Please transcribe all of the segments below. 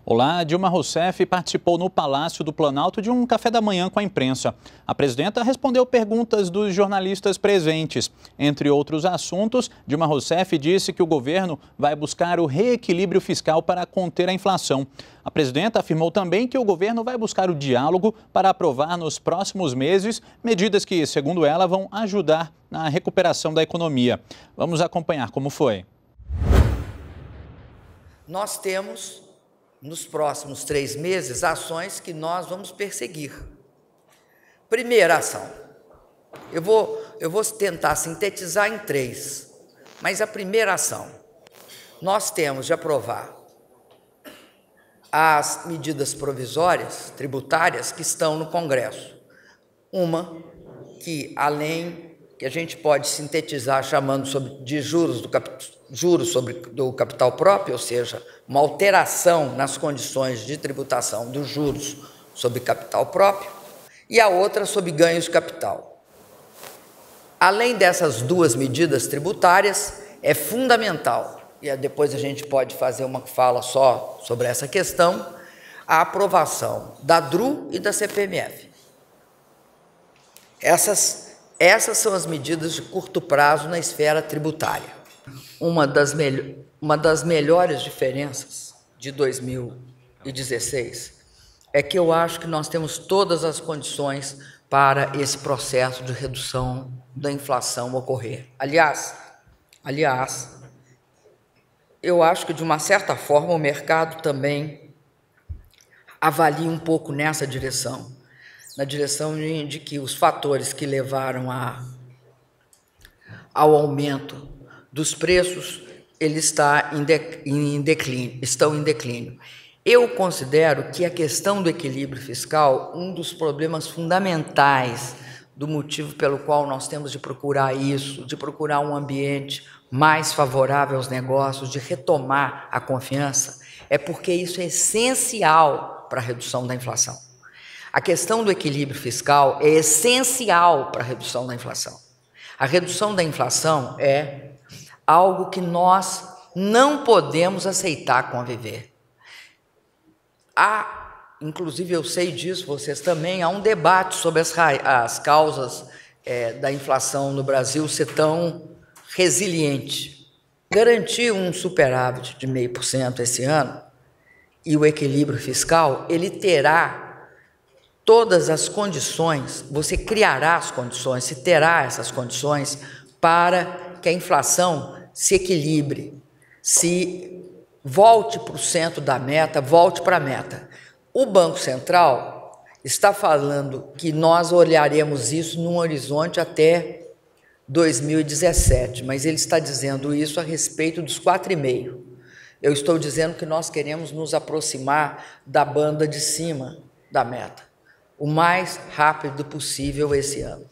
Olá, Dilma Rousseff participou no Palácio do Planalto de um café da manhã com a imprensa. A presidenta respondeu perguntas dos jornalistas presentes. Entre outros assuntos, Dilma Rousseff disse que o governo vai buscar o reequilíbrio fiscal para conter a inflação. A presidenta afirmou também que o governo vai buscar o diálogo para aprovar nos próximos meses medidas que, segundo ela, vão ajudar na recuperação da economia. Vamos acompanhar como foi. Nós temos, nos próximos 3 meses, ações que nós vamos perseguir. Primeira ação, eu vou tentar sintetizar em 3, mas a primeira ação, nós temos de aprovar as medidas provisórias tributárias que estão no Congresso. Uma que, além que a gente pode sintetizar chamando de juros do capital próprio, ou seja, uma alteração nas condições de tributação dos juros sobre capital próprio, e a outra sobre ganhos de capital. Além dessas 2 medidas tributárias, é fundamental, e depois a gente pode fazer uma fala só sobre essa questão, a aprovação da DRU e da CPMF. Essas são as medidas de curto prazo na esfera tributária. Uma das melhores diferenças de 2016 é que eu acho que nós temos todas as condições para esse processo de redução da inflação ocorrer. Aliás, eu acho que, de uma certa forma, o mercado também avalia um pouco nessa direção, na direção de que os fatores que levaram ao aumento dos preços, ele estão em declínio. Eu considero que a questão do equilíbrio fiscal, um dos problemas fundamentais do motivo pelo qual nós temos de procurar isso, de procurar um ambiente mais favorável aos negócios, de retomar a confiança, é porque isso é essencial para a redução da inflação. A questão do equilíbrio fiscal é essencial para a redução da inflação. A redução da inflação é algo que nós não podemos aceitar conviver. Inclusive eu sei disso, vocês também, há um debate sobre as causas da inflação no Brasil ser tão resiliente. Garantir um superávit de 0,5% esse ano e o equilíbrio fiscal, ele terá todas as condições, você criará as condições, se terá essas condições para que a inflação se equilibre, se volte para o centro da meta, volte para a meta. O Banco Central está falando que nós olharemos isso num horizonte até 2017, mas ele está dizendo isso a respeito dos 4,5%. Eu estou dizendo que nós queremos nos aproximar da banda de cima da meta, o mais rápido possível esse ano.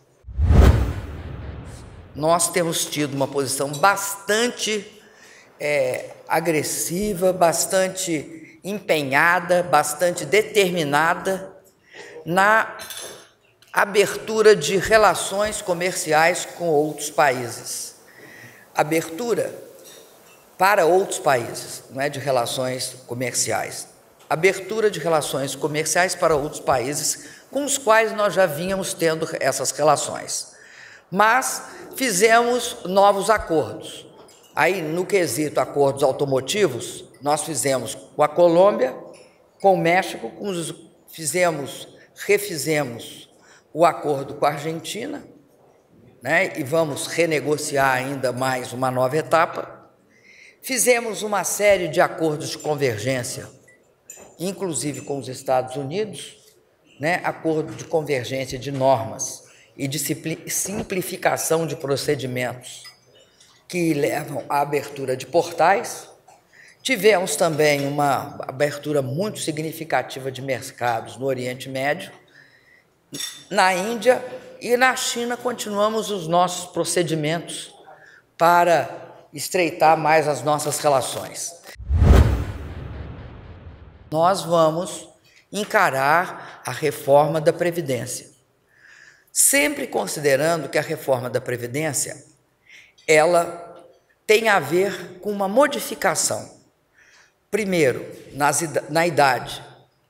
Nós temos tido uma posição bastante agressiva, bastante empenhada, bastante determinada na abertura de relações comerciais com outros países. Abertura para outros países, não é de relações comerciais. Abertura de relações comerciais para outros países com os quais nós já vínhamos tendo essas relações. Mas fizemos novos acordos. Aí, no quesito acordos automotivos, nós fizemos com a Colômbia, com o México, refizemos o acordo com a Argentina, né, e vamos renegociar ainda mais uma nova etapa. Fizemos uma série de acordos de convergência, inclusive com os Estados Unidos, né, acordo de convergência de normas e de simplificação de procedimentos que levam à abertura de portais. Tivemos também uma abertura muito significativa de mercados no Oriente Médio, na Índia e na China. Continuamos os nossos procedimentos para estreitar mais as nossas relações. Nós vamos encarar a reforma da Previdência, sempre considerando que a reforma da Previdência ela tem a ver com uma modificação primeiro, na idade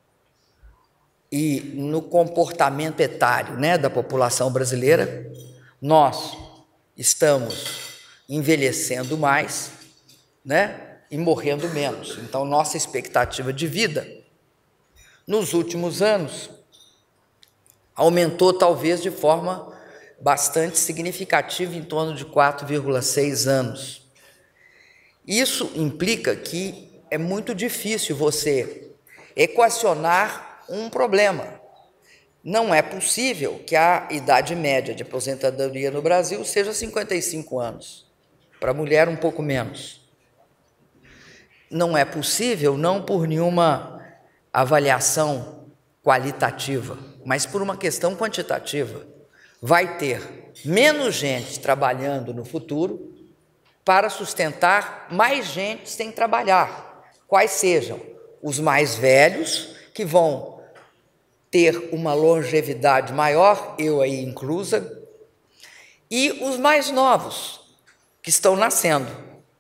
e no comportamento etário, né, da população brasileira, nós estamos envelhecendo mais, né, e morrendo menos. Então, nossa expectativa de vida, nos últimos anos, aumentou talvez de forma bastante significativa, em torno de 4,6 anos. Isso implica que é muito difícil você equacionar um problema. Não é possível que a idade média de aposentadoria no Brasil seja 55 anos, para a mulher um pouco menos. Não é possível, não por nenhuma avaliação qualitativa, mas por uma questão quantitativa. Vai ter menos gente trabalhando no futuro para sustentar mais gente sem trabalhar, quais sejam os mais velhos, que vão ter uma longevidade maior, eu aí inclusa, e os mais novos, que estão nascendo.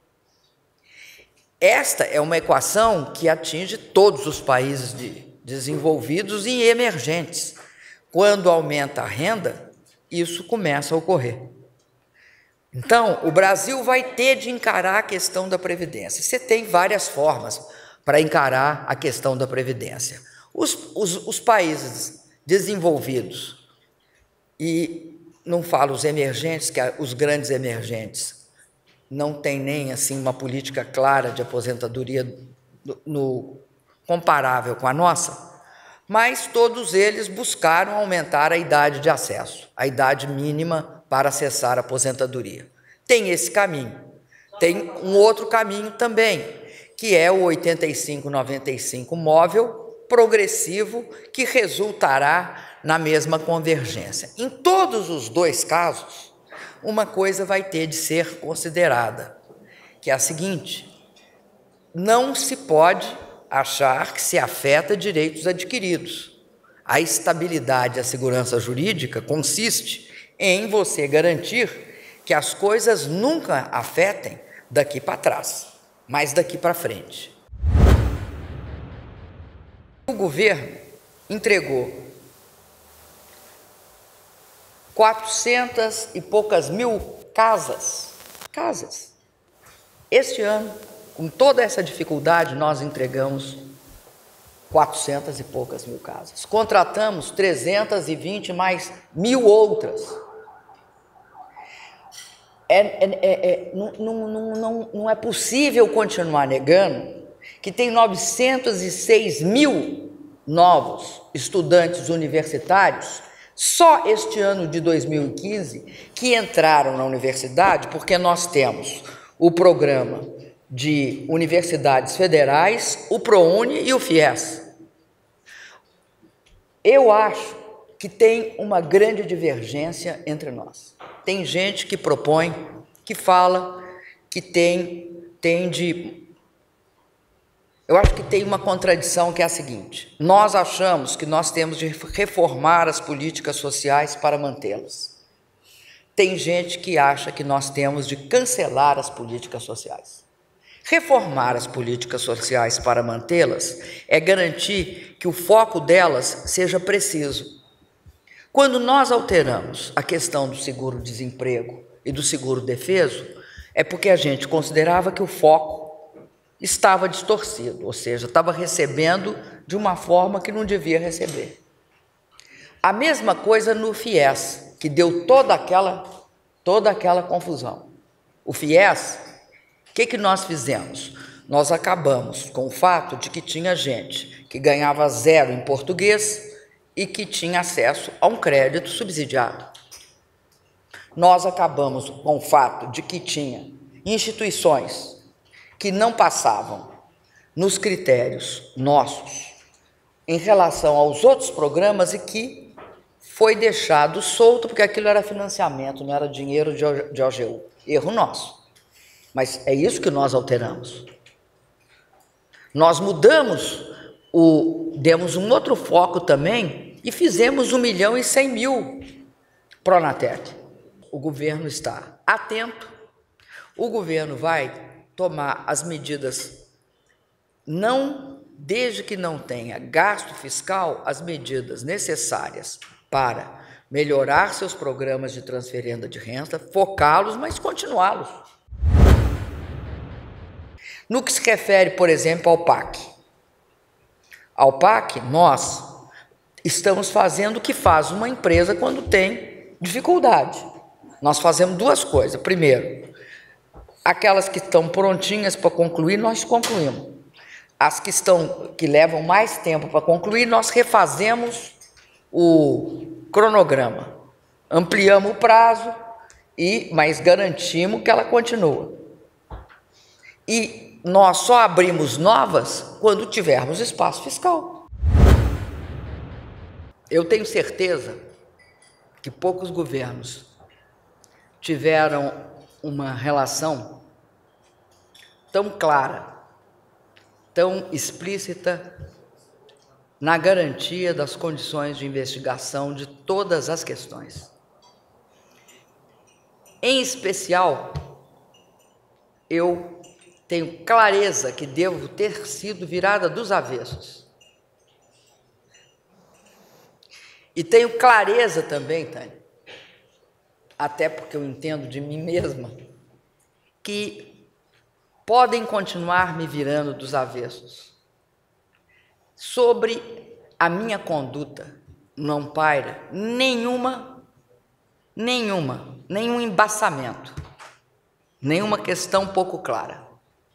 Esta é uma equação que atinge todos os países desenvolvidos e emergentes. Quando aumenta a renda, isso começa a ocorrer. Então, o Brasil vai ter de encarar a questão da Previdência. Você tem várias formas para encarar a questão da Previdência. Os países desenvolvidos, e não falo os emergentes, que os grandes emergentes não têm nem assim uma política clara de aposentadoria comparável com a nossa, mas todos eles buscaram aumentar a idade de acesso, a idade mínima para acessar a aposentadoria. Tem esse caminho. Tem um outro caminho também, que é o 85-95 móvel, progressivo, que resultará na mesma convergência. Em todos os dois casos, uma coisa vai ter de ser considerada, que é a seguinte: não se pode achar que se afeta direitos adquiridos. A estabilidade e a segurança jurídica consiste em você garantir que as coisas nunca afetem daqui para trás, mas daqui para frente. O governo entregou 400 e poucas mil casas. Este ano, com toda essa dificuldade, nós entregamos 400 e poucas mil casas. Contratamos 320 mais mil outras. Não é possível continuar negando que tem 906 mil novos estudantes universitários só este ano de 2015 que entraram na universidade, porque nós temos o programa de universidades federais, o ProUni e o FIES. Eu acho que tem uma grande divergência entre nós. Tem gente que propõe, que fala, que eu acho que tem uma contradição, que é a seguinte: nós achamos que nós temos de reformar as políticas sociais para mantê-las. Tem gente que acha que nós temos de cancelar as políticas sociais. Reformar as políticas sociais para mantê-las é garantir que o foco delas seja preciso. Quando nós alteramos a questão do seguro-desemprego e do seguro-defeso, é porque a gente considerava que o foco estava distorcido, ou seja, estava recebendo de uma forma que não devia receber. A mesma coisa no FIES, que deu toda aquela confusão. O FIES, o que nós fizemos? Nós acabamos com o fato de que tinha gente que ganhava 0 em português e que tinha acesso a um crédito subsidiado. Nós acabamos com o fato de que tinha instituições que não passavam nos critérios nossos em relação aos outros programas e que foi deixado solto porque aquilo era financiamento, não era dinheiro de OGU. Erro nosso. Mas é isso que nós alteramos. Nós mudamos, demos um outro foco também e fizemos 1.100.000 Pronatec. O governo está atento, o governo vai tomar as medidas desde que não tenha gasto fiscal, as medidas necessárias para melhorar seus programas de transferência de renda, focá-los, mas continuá-los. No que se refere, por exemplo, ao PAC. Ao PAC, nós estamos fazendo o que faz uma empresa quando tem dificuldade. Nós fazemos duas coisas. Primeiro, aquelas que estão prontinhas para concluir, nós concluímos. As que levam mais tempo para concluir, nós refazemos o cronograma. Ampliamos o prazo, mas garantimos que ela continua. E nós só abrimos novas quando tivermos espaço fiscal. Eu tenho certeza que poucos governos tiveram uma relação tão clara, tão explícita na garantia das condições de investigação de todas as questões. Em especial, eu tenho clareza que devo ter sido virada dos avessos. E tenho clareza também, Tânia, até porque eu entendo de mim mesma, que podem continuar me virando dos avessos. Sobre a minha conduta não paira nenhum embaçamento, nenhuma questão pouco clara.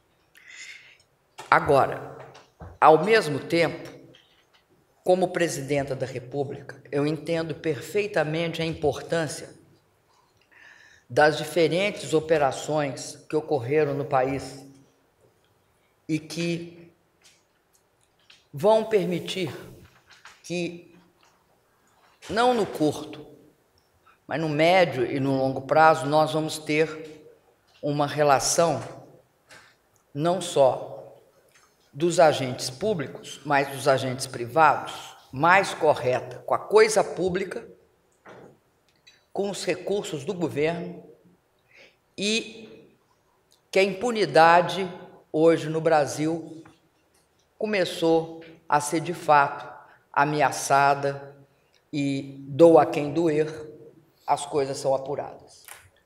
Agora, ao mesmo tempo, como presidenta da República, eu entendo perfeitamente a importância das diferentes operações que ocorreram no país e que vão permitir que, não no curto, mas no médio e no longo prazo, nós vamos ter uma relação não só dos agentes públicos, mas dos agentes privados, mais correta, com a coisa pública, com os recursos do governo, e que a impunidade hoje no Brasil começou a ser de fato ameaçada e doa a quem doer, as coisas são apuradas.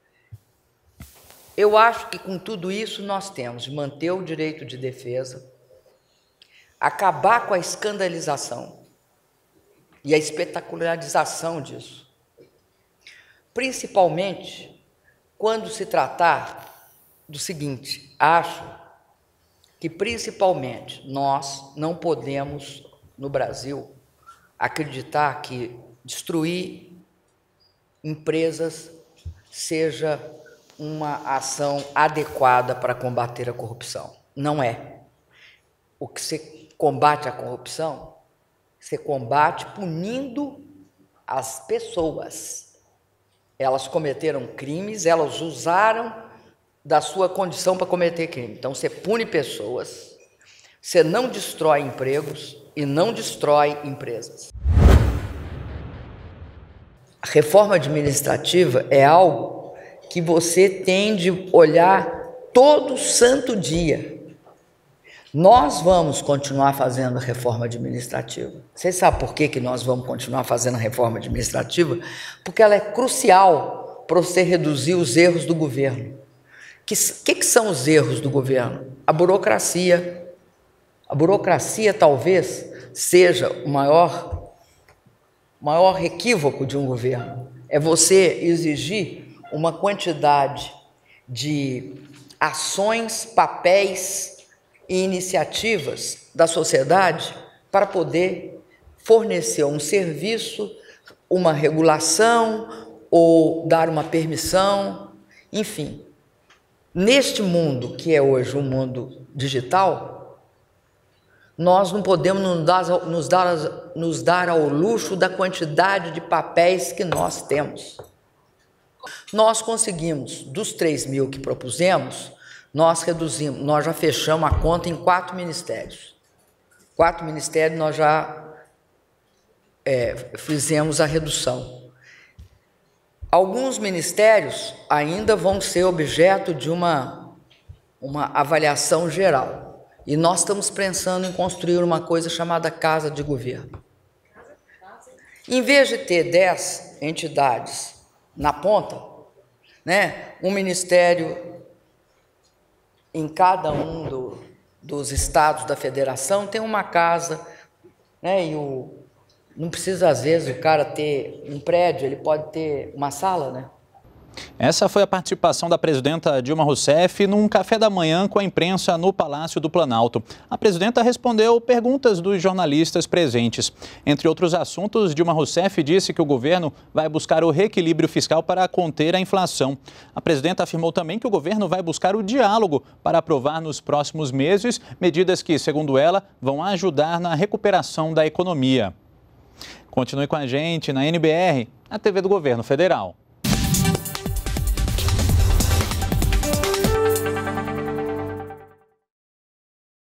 Eu acho que com tudo isso nós temos de manter o direito de defesa, acabar com a escandalização e a espetacularização disso, principalmente quando se tratar do seguinte: acho que principalmente nós não podemos, no Brasil, acreditar que destruir empresas seja uma ação adequada para combater a corrupção. Não é. O que se combate a corrupção, se combate punindo as pessoas. Elas cometeram crimes, elas usaram da sua condição para cometer crime. Então, você pune pessoas, você não destrói empregos e não destrói empresas. A reforma administrativa é algo que você tem de olhar todo santo dia. Nós vamos continuar fazendo a reforma administrativa. Vocês sabem por que nós vamos continuar fazendo a reforma administrativa? Porque ela é crucial para você reduzir os erros do governo. Que são os erros do governo? A burocracia. A burocracia talvez seja o maior equívoco de um governo. É você exigir uma quantidade de ações, papéis e iniciativas da sociedade para poder fornecer um serviço, uma regulação ou dar uma permissão, enfim. Neste mundo que é hoje um mundo digital, nós não podemos nos dar ao luxo da quantidade de papéis que nós temos. Nós conseguimos, dos 3.000 que propusemos, nós reduzimos, nós já fechamos a conta em 4 ministérios. 4 ministérios nós já fizemos a redução. Alguns ministérios ainda vão ser objeto de uma avaliação geral. E nós estamos pensando em construir uma coisa chamada Casa de Governo. Em vez de ter 10 entidades na ponta, né, um ministério em cada um dos estados da federação, tem uma casa, né, e não precisa, às vezes, o cara ter um prédio, ele pode ter uma sala, né? Essa foi a participação da presidenta Dilma Rousseff num café da manhã com a imprensa no Palácio do Planalto. A presidenta respondeu perguntas dos jornalistas presentes. Entre outros assuntos, Dilma Rousseff disse que o governo vai buscar o reequilíbrio fiscal para conter a inflação. A presidenta afirmou também que o governo vai buscar o diálogo para aprovar nos próximos meses medidas que, segundo ela, vão ajudar na recuperação da economia. Continue com a gente na NBR, a TV do Governo Federal.